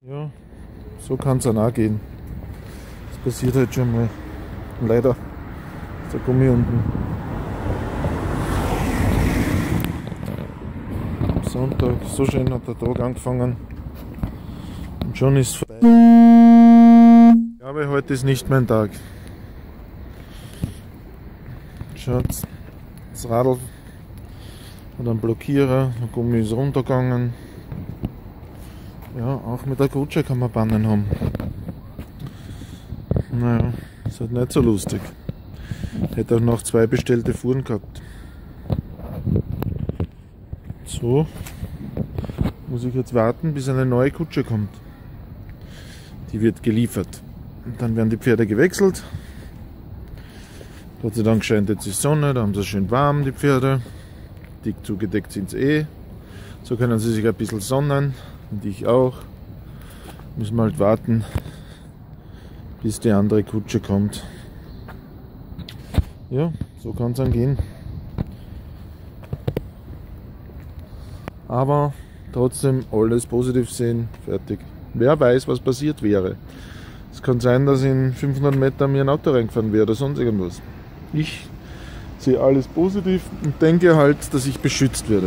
Ja, so kann es dann auch gehen. Das passiert halt schon mal. Leider ist der Gummi unten. Am Sonntag, so schön hat der Tag angefangen. Und schon ist es vorbei. Ich glaube, heute ist nicht mein Tag. Schaut, das Radl hat einen Blockierer, der Gummi ist runtergegangen. Ja, auch mit der Kutsche kann man Pannen haben. Naja, ist halt nicht so lustig. Hätte auch noch 2 bestellte Fuhren gehabt. So, muss ich jetzt warten, bis eine neue Kutsche kommt. Die wird geliefert. Und dann werden die Pferde gewechselt. Gott sei Dank scheint jetzt die Sonne, da haben sie schön warm, die Pferde. Dick zugedeckt sind sie So können sie sich ein bisschen sonnen. Und ich auch. Müssen wir halt warten, bis die andere Kutsche kommt. Ja, so kann es dann gehen. Aber trotzdem alles positiv sehen, fertig. Wer weiß, was passiert wäre. Es kann sein, dass in 500 Metern mir ein Auto reingefahren wäre oder sonst irgendwas. Ich sehe alles positiv und denke halt, dass ich beschützt werde.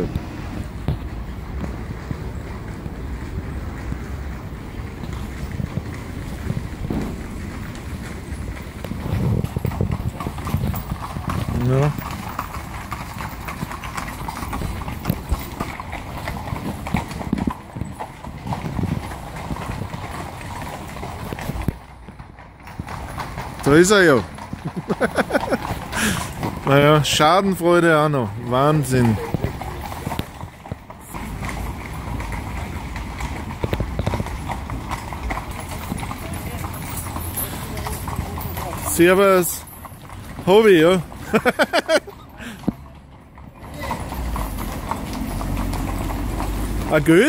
Ja. Da ist er ja. Naja, Schadenfreude auch noch. Wahnsinn. Servus. Hobby, ja. Gut.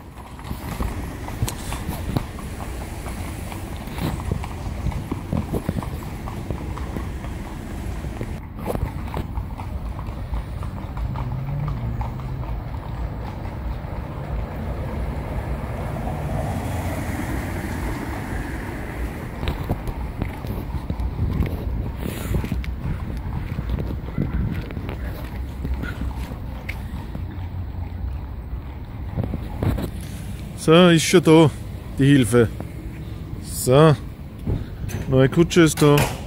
So, ist schon da, die Hilfe. So, neue Kutsche ist da.